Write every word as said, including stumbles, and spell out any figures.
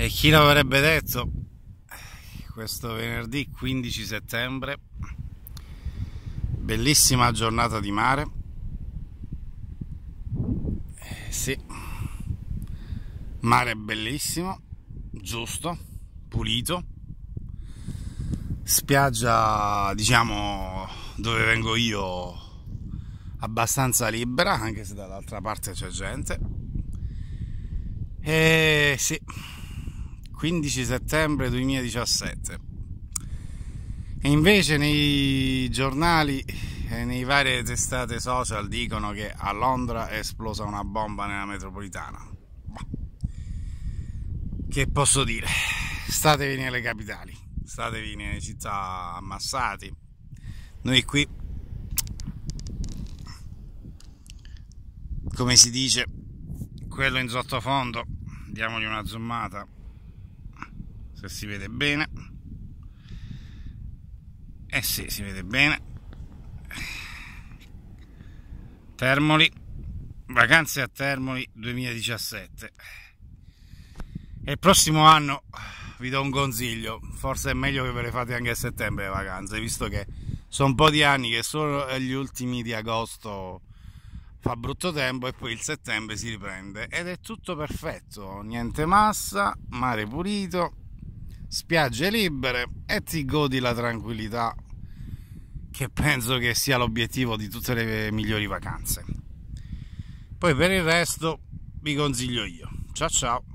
E chi l'avrebbe detto? Questo venerdì quindici settembre, bellissima giornata di mare. Eh, sì, mare bellissimo, giusto, pulito. Spiaggia, diciamo, dove vengo io, abbastanza libera, anche se dall'altra parte c'è gente. E sì, quindici settembre duemiladiciassette. E invece nei giornali e nei varie testate social dicono che a Londra è esplosa una bomba nella metropolitana. Che posso dire? Statevi nelle capitali, statevi nelle città ammassati. Noi qui, come si dice, quello in sottofondo, diamogli una zoomata se si vede bene. Eh sì, si vede bene. Termoli, vacanze a Termoli duemiladiciassette. E il prossimo anno vi do un consiglio, forse è meglio che ve le fate anche a settembre le vacanze, visto che sono un po' di anni che solo gli ultimi di agosto fa brutto tempo e poi il settembre si riprende ed è tutto perfetto, niente massa, mare pulito, spiagge libere e ti godi la tranquillità, che penso che sia l'obiettivo di tutte le migliori vacanze. Poi per il resto vi consiglio io. Ciao ciao.